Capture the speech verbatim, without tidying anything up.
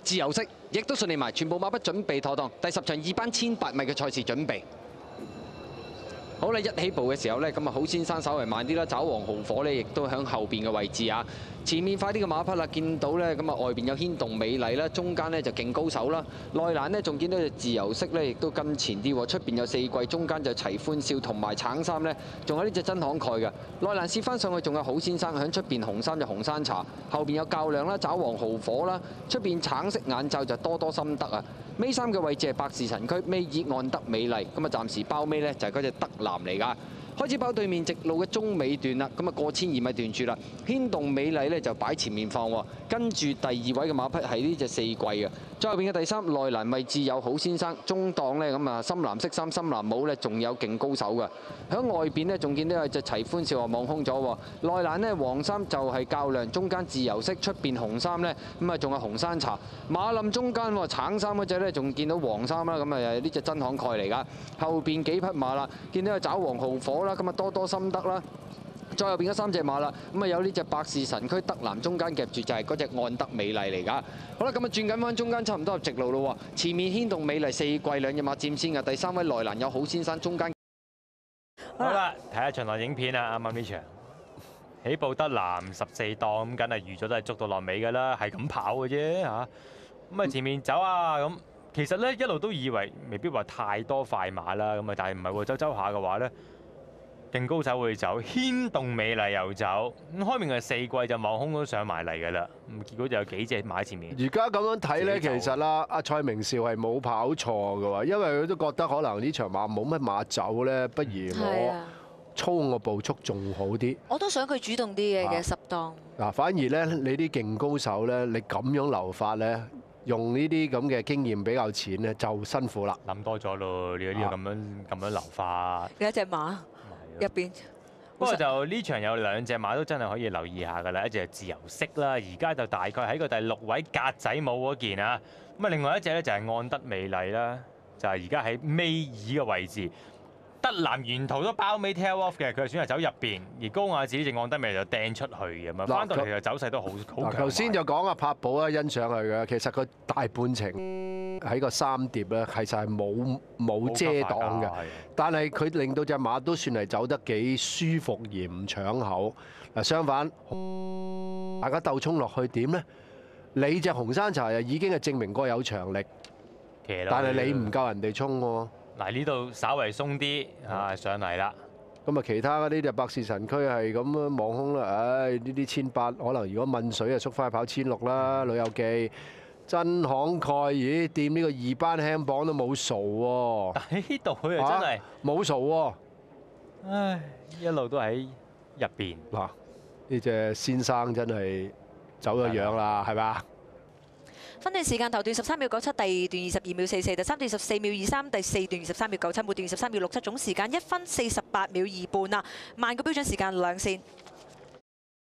自由式，亦都順利埋，全部馬匹準備妥當。第十場二班千八米嘅賽事準備。好啦，一起步嘅時候呢，咁啊好先生稍為慢啲啦，爪王豪火呢亦都喺後邊嘅位置啊。前面快啲嘅馬匹啦，見到呢，咁啊外邊有牽動美麗啦，中間呢就勁高手啦。內欄呢仲見到隻自由式呢，亦都跟前啲喎。出邊有四季，中間就齊歡笑同埋橙衫呢，仲有呢隻真慷慨嘅。內欄試翻上去仲有好先生喺出邊，紅衫就紅山茶，後邊有較量啦，爪王豪火啦，出邊橙色眼罩就多多心得啊。尾三嘅位置係百事神驅，尾二岸德美麗，咁啊暫時包尾呢就係嗰隻德藍嚟㗎。開始跑對面直路嘅中尾段啦，咁啊過千二米段處啦，牽動美麗呢就擺前面放喎，跟住第二位嘅馬匹係呢隻四季嘅，再後邊嘅第三內欄位置有好先生，中檔呢咁啊深藍色衫、深藍帽呢仲有勁高手嘅，喺外邊呢仲見到有隻齊歡笑啊望空咗喎，內欄呢黃衫就係較量，中間自由式，出邊紅衫呢咁啊仲有紅山茶，馬冧中間喎橙衫嗰隻呢仲見到黃衫啦，咁啊呢隻真慷慨嚟㗎，後邊幾匹馬啦，見到有爪王豪火啦，咁啊多多心得啦。再後邊嗰三隻馬啦，咁啊有呢隻百事神驅德藍，中間夾住就係嗰隻岸德美麗嚟㗎。好啦，咁啊轉緊彎，中間差唔多入直路咯喎，前面牽動美麗四季兩隻馬佔先嘅，第三位內欄有好先生，中間。 好啦，睇下場內影片啊，啱啱呢場起步德藍十四檔，咁梗係預咗都係捉到落尾㗎啦，係咁跑嘅啫嚇。咁啊前面走啊咁。其實咧一路都以為未必話太多快馬啦，咁啊但係唔係喎，走走下嘅話咧，勁高手會走，牽動美麗又走，咁開面嘅四季就望空都上埋嚟㗎啦，咁結果就有幾隻馬喺前面。 而家咁樣睇咧，其實啦，阿蔡明紹係冇跑錯嘅喎，因為佢都覺得可能呢場馬冇乜馬走咧，不如我操我步速仲好啲。 我都想佢主動啲嘅嘅十檔。嗱， 反而咧你啲勁高手咧，你咁樣留法咧。用呢啲咁嘅經驗比較淺咧，就辛苦啦。 諗多咗咯，你呢個咁樣咁樣留法。 有一隻馬入邊。 不過就呢場有兩隻馬都真係可以留意下㗎啦，一隻係自由式啦，而家就大概喺個第六位格仔帽嗰件啊。咁啊，另外一隻咧就係岸德美麗啦，就係而家喺尾二嘅位置。德藍沿途都包尾 tail off 嘅，佢係選擇走入邊，而高雅子隻岸德美就掟出去嘅嘛，翻到嚟就走勢都好好強。 頭先就講阿柏寶啊，欣賞佢嘅，其實佢大半程喺個三碟咧，其實係冇冇遮擋嘅，但係佢令到隻馬都算係走得幾舒服而唔搶口。嗱，相反，大家鬥衝落去點咧？你隻紅山茶又已經係證明過有長力，但係你唔夠人哋衝喎。 嗱，呢度稍為鬆啲啊，上嚟啦。 咁啊，其他嗰啲就百事神驅係咁樣望空啦。唉，呢啲千八可能如果問水啊，縮翻去跑千六啦。旅遊記真慷慨，咦？掂呢個二班輕磅都冇數喎。 但係呢度佢又真係冇數喎。 唉，一路都喺入邊。 嗱，呢隻先生真係走咗樣啦，係咪？ 分段時間頭段十三秒九七，第二段二十二秒四四，第三段十四秒二三，第四段二十三秒九七，每段二十三秒六七，總時間一分四十八秒二半啦，慢個標準時間兩線。